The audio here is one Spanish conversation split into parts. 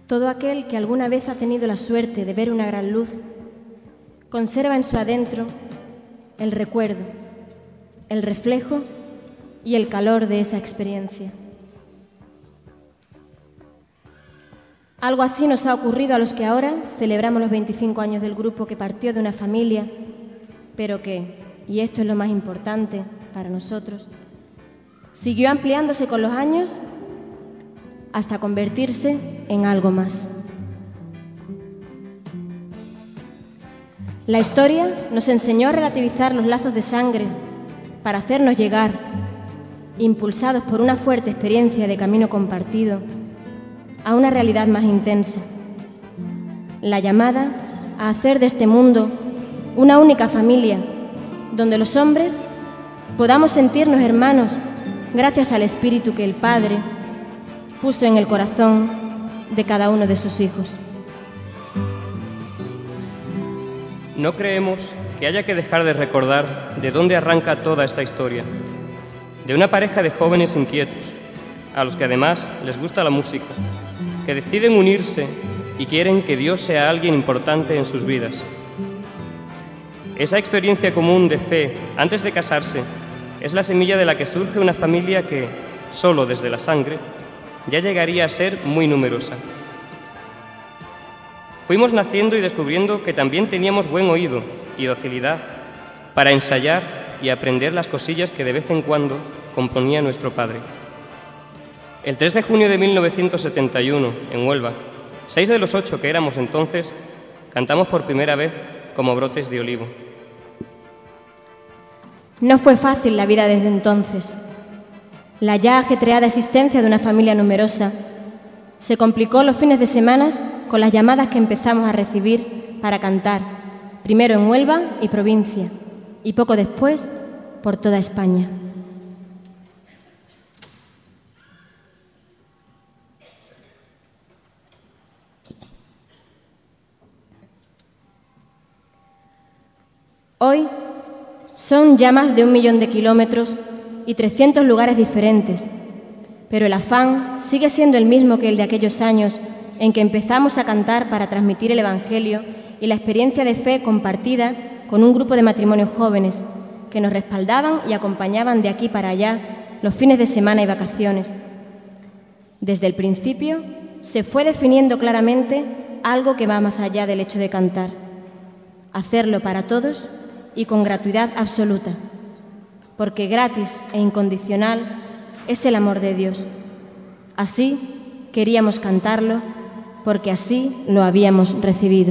Todo aquel que alguna vez ha tenido la suerte de ver una gran luz, conserva en su adentro el recuerdo, el reflejo y el calor de esa experiencia. Algo así nos ha ocurrido a los que ahora celebramos los 25 años del grupo que partió de una familia, pero que, y esto es lo más importante para nosotros, siguió ampliándose con los años hasta convertirse en algo más. La historia nos enseñó a relativizar los lazos de sangre para hacernos llegar, impulsados por una fuerte experiencia de camino compartido, a una realidad más intensa, la llamada a hacer de este mundo una única familia, donde los hombres podamos sentirnos hermanos gracias al espíritu que el Padre puso en el corazón de cada uno de sus hijos. No creemos que haya que dejar de recordar de dónde arranca toda esta historia, de una pareja de jóvenes inquietos, a los que además les gusta la música, que deciden unirse y quieren que Dios sea alguien importante en sus vidas. Esa experiencia común de fe antes de casarse es la semilla de la que surge una familia que, solo desde la sangre, ya llegaría a ser muy numerosa. Fuimos naciendo y descubriendo que también teníamos buen oído y docilidad para ensayar y aprender las cosillas que de vez en cuando componía nuestro padre. El 3 de junio de 1971, en Huelva, 6 de los 8 que éramos entonces, cantamos por primera vez como brotes de olivo. No fue fácil la vida desde entonces. La ya ajetreada existencia de una familia numerosa se complicó los fines de semana con las llamadas que empezamos a recibir para cantar, primero en Huelva y provincia, y poco después por toda España. Hoy son ya más de 1 millón de kilómetros y 300 lugares diferentes, pero el afán sigue siendo el mismo que el de aquellos años en que empezamos a cantar para transmitir el Evangelio y la experiencia de fe compartida con un grupo de matrimonios jóvenes que nos respaldaban y acompañaban de aquí para allá los fines de semana y vacaciones. Desde el principio se fue definiendo claramente algo que va más allá del hecho de cantar: hacerlo para todos y con gratuidad absoluta, porque gratis e incondicional es el amor de Dios. Así queríamos cantarlo, porque así lo habíamos recibido.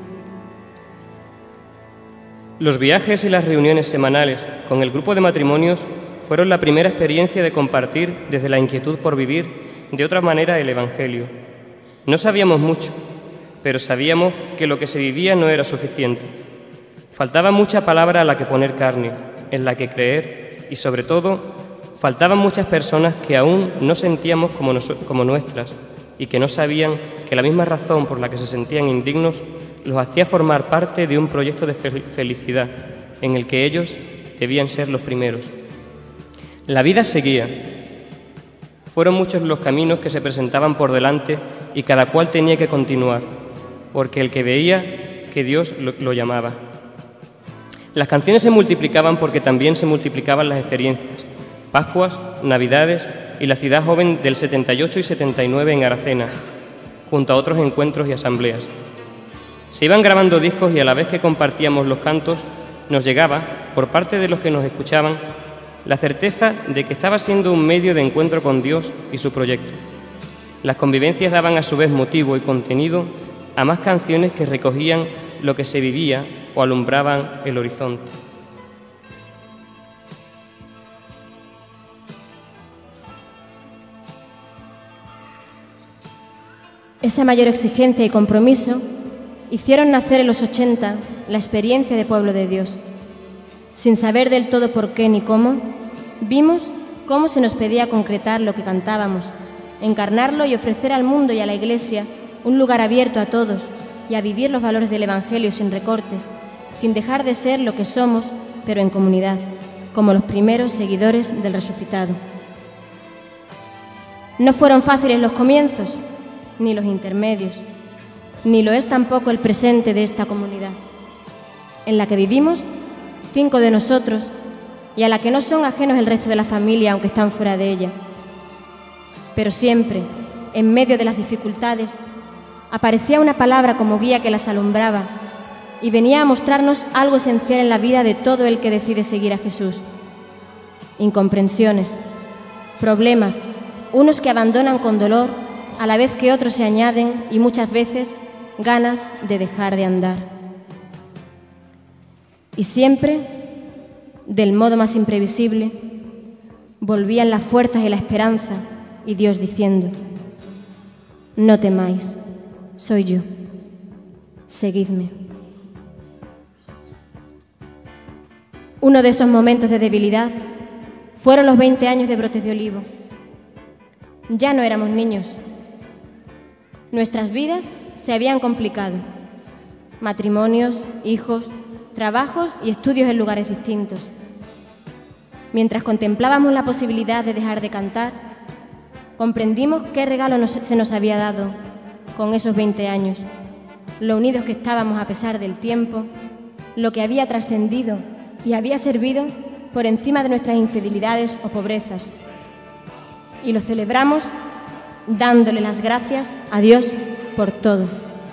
Los viajes y las reuniones semanales con el grupo de matrimonios fueron la primera experiencia de compartir desde la inquietud por vivir de otra manera el Evangelio. No sabíamos mucho, pero sabíamos que lo que se vivía no era suficiente. Faltaba mucha palabra a la que poner carne, en la que creer y, sobre todo, faltaban muchas personas que aún no sentíamos como nuestras y que no sabían que la misma razón por la que se sentían indignos los hacía formar parte de un proyecto de felicidad en el que ellos debían ser los primeros. La vida seguía. Fueron muchos los caminos que se presentaban por delante y cada cual tenía que continuar, porque el que veía que Dios lo llamaba. Las canciones se multiplicaban porque también se multiplicaban las experiencias. Pascuas, Navidades y la ciudad joven del 78 y 79 en Aracena, junto a otros encuentros y asambleas. Se iban grabando discos y a la vez que compartíamos los cantos, nos llegaba, por parte de los que nos escuchaban, la certeza de que estaba siendo un medio de encuentro con Dios y su proyecto. Las convivencias daban a su vez motivo y contenido a más canciones que recogían lo que se vivía o alumbraban el horizonte. Esa mayor exigencia y compromiso hicieron nacer en los 80 la experiencia de pueblo de Dios. Sin saber del todo por qué ni cómo, vimos cómo se nos pedía concretar lo que cantábamos, encarnarlo y ofrecer al mundo y a la Iglesia un lugar abierto a todos y a vivir los valores del Evangelio sin recortes, sin dejar de ser lo que somos, pero en comunidad, como los primeros seguidores del resucitado. No fueron fáciles los comienzos, ni los intermedios, ni lo es tampoco el presente de esta comunidad, en la que vivimos 5 de nosotros y a la que no son ajenos el resto de la familia, aunque están fuera de ella. Pero siempre, en medio de las dificultades, aparecía una palabra como guía que las alumbraba y venía a mostrarnos algo esencial en la vida de todo el que decide seguir a Jesús. Incomprensiones, problemas, unos que abandonan con dolor, a la vez que otros se añaden, y muchas veces ganas de dejar de andar. Y siempre, del modo más imprevisible, volvían las fuerzas y la esperanza, y Dios diciendo: no temáis, soy yo, seguidme. Uno de esos momentos de debilidad fueron los 20 años de Brotes de Olivo. Ya no éramos niños. Nuestras vidas se habían complicado. Matrimonios, hijos, trabajos y estudios en lugares distintos. Mientras contemplábamos la posibilidad de dejar de cantar, comprendimos qué regalo se nos había dado con esos 20 años, lo unidos que estábamos a pesar del tiempo, lo que había trascendido y había servido por encima de nuestras infidelidades o pobrezas. Y lo celebramos dándole las gracias a Dios por todo.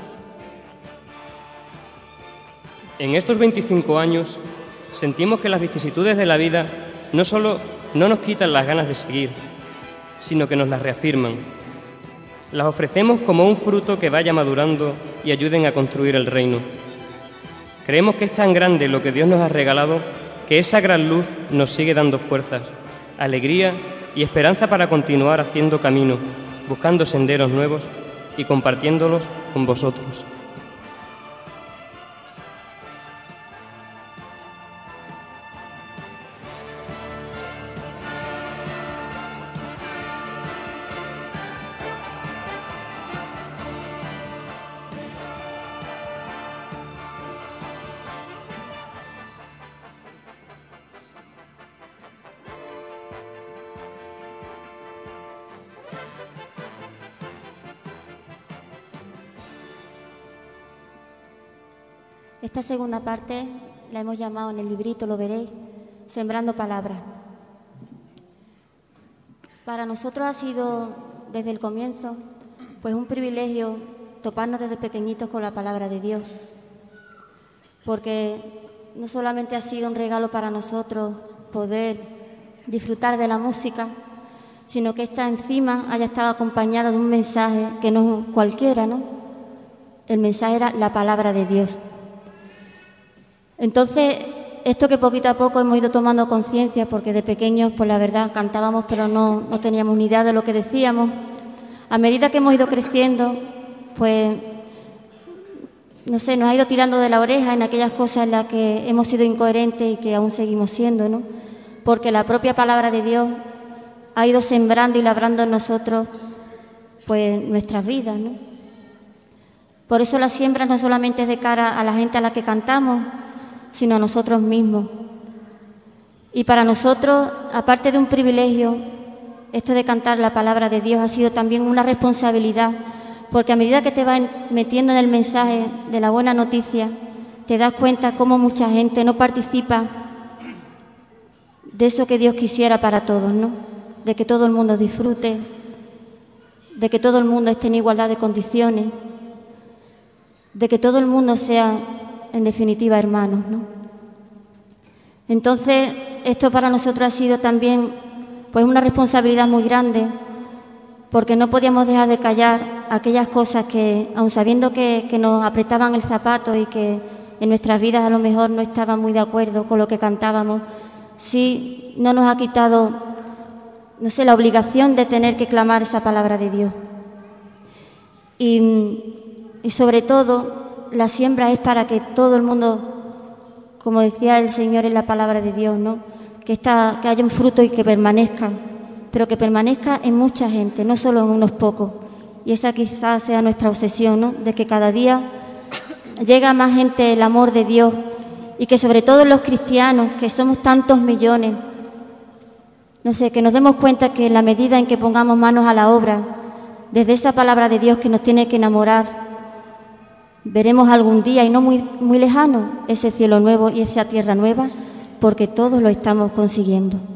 En estos 25 años sentimos que las vicisitudes de la vida no solo no nos quitan las ganas de seguir, sino que nos las reafirman. Las ofrecemos como un fruto que vaya madurando y ayuden a construir el reino. Creemos que es tan grande lo que Dios nos ha regalado que esa gran luz nos sigue dando fuerzas, alegría y esperanza para continuar haciendo camino, buscando senderos nuevos y compartiéndolos con vosotros. Esta segunda parte la hemos llamado en el librito, lo veréis, Sembrando Palabras. Para nosotros ha sido, desde el comienzo, pues un privilegio toparnos desde pequeñitos con la palabra de Dios, porque no solamente ha sido un regalo para nosotros poder disfrutar de la música, sino que esta encima haya estado acompañada de un mensaje que no cualquiera, ¿no? El mensaje era la palabra de Dios. Entonces, esto que poquito a poco hemos ido tomando conciencia, porque de pequeños, pues la verdad, cantábamos, pero no teníamos ni idea de lo que decíamos. A medida que hemos ido creciendo, pues, no sé, nos ha ido tirando de la oreja en aquellas cosas en las que hemos sido incoherentes y que aún seguimos siendo, ¿no? Porque la propia palabra de Dios ha ido sembrando y labrando en nosotros, pues, nuestras vidas, ¿no? Por eso la siembra no solamente es de cara a la gente a la que cantamos, sino a nosotros mismos. Y para nosotros, aparte de un privilegio, esto de cantar la palabra de Dios ha sido también una responsabilidad, porque a medida que te vas metiendo en el mensaje de la buena noticia, te das cuenta cómo mucha gente no participa de eso que Dios quisiera para todos, ¿no? De que todo el mundo disfrute, de que todo el mundo esté en igualdad de condiciones, de que todo el mundo sea, en definitiva, hermanos, ¿no? Entonces, esto para nosotros ha sido también, pues, una responsabilidad muy grande, porque no podíamos dejar de callar aquellas cosas que, aun sabiendo que nos apretaban el zapato y que en nuestras vidas a lo mejor no estaban muy de acuerdo con lo que cantábamos, sí no nos ha quitado, no sé, la obligación de tener que clamar esa palabra de Dios. Y sobre todo, la siembra es para que todo el mundo, como decía el Señor en la palabra de Dios, ¿no? Que haya un fruto y que permanezca, pero que permanezca en mucha gente, no solo en unos pocos. Y esa quizás sea nuestra obsesión, ¿no? De que cada día llega más gente el amor de Dios y que sobre todo los cristianos, que somos tantos millones, no sé, que nos demos cuenta que en la medida en que pongamos manos a la obra, desde esa palabra de Dios que nos tiene que enamorar, veremos algún día, y no muy lejano, ese cielo nuevo y esa tierra nueva, porque todos lo estamos consiguiendo.